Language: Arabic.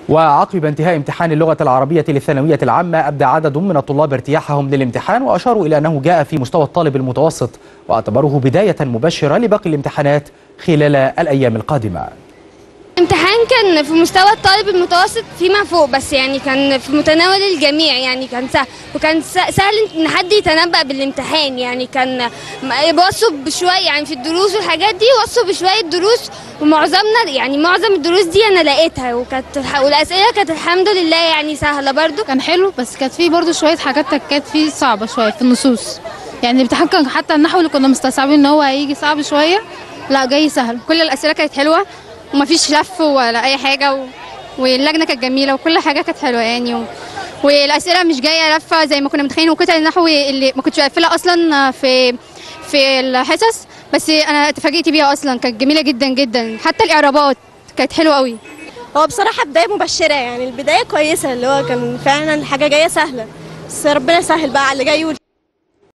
وعقب انتهاء امتحان اللغة العربية للثانوية العامة أبدى عدد من الطلاب ارتياحهم للامتحان، وأشاروا إلى أنه جاء في مستوى الطالب المتوسط، واعتبروه بداية مبشرة لباقي الامتحانات خلال الأيام القادمة. الامتحان كان في مستوى الطالب المتوسط فيما فوق، بس يعني كان في متناول الجميع، يعني كان سهل، وكان سهل ان حد يتنبأ بالامتحان. يعني كان بوصوا بشويه، يعني في الدروس والحاجات دي وصوا بشويه دروس، ومعظمنا يعني معظم الدروس دي انا لقيتها، والاسئله كانت الحمد لله يعني سهله برضو. كان حلو، بس كانت فيه برضو شويه حاجات كانت فيه صعبه شويه في النصوص. يعني الامتحان كان حتى النحو اللي كنا مستصعبين ان هو هيجي صعب شويه، لا جاي سهل. كل الاسئله كانت حلوه ومفيش لف ولا اي حاجه، واللجنه كانت جميله وكل حاجه كانت حلوه يعني والاسئله مش جايه لفه زي ما كنا متخيلين، وقطع النحو اللي ما كنتش بقفلها اصلا في الحصص، بس انا اتفاجئت بيها اصلا، كانت جميله جدا جدا، حتى الاعرابات كانت حلوه قوي. هو بصراحه بدايه مبشره، يعني البدايه كويسه، اللي هو كان فعلا حاجه جايه سهله، بس ربنا يسهل بقى على اللي جاي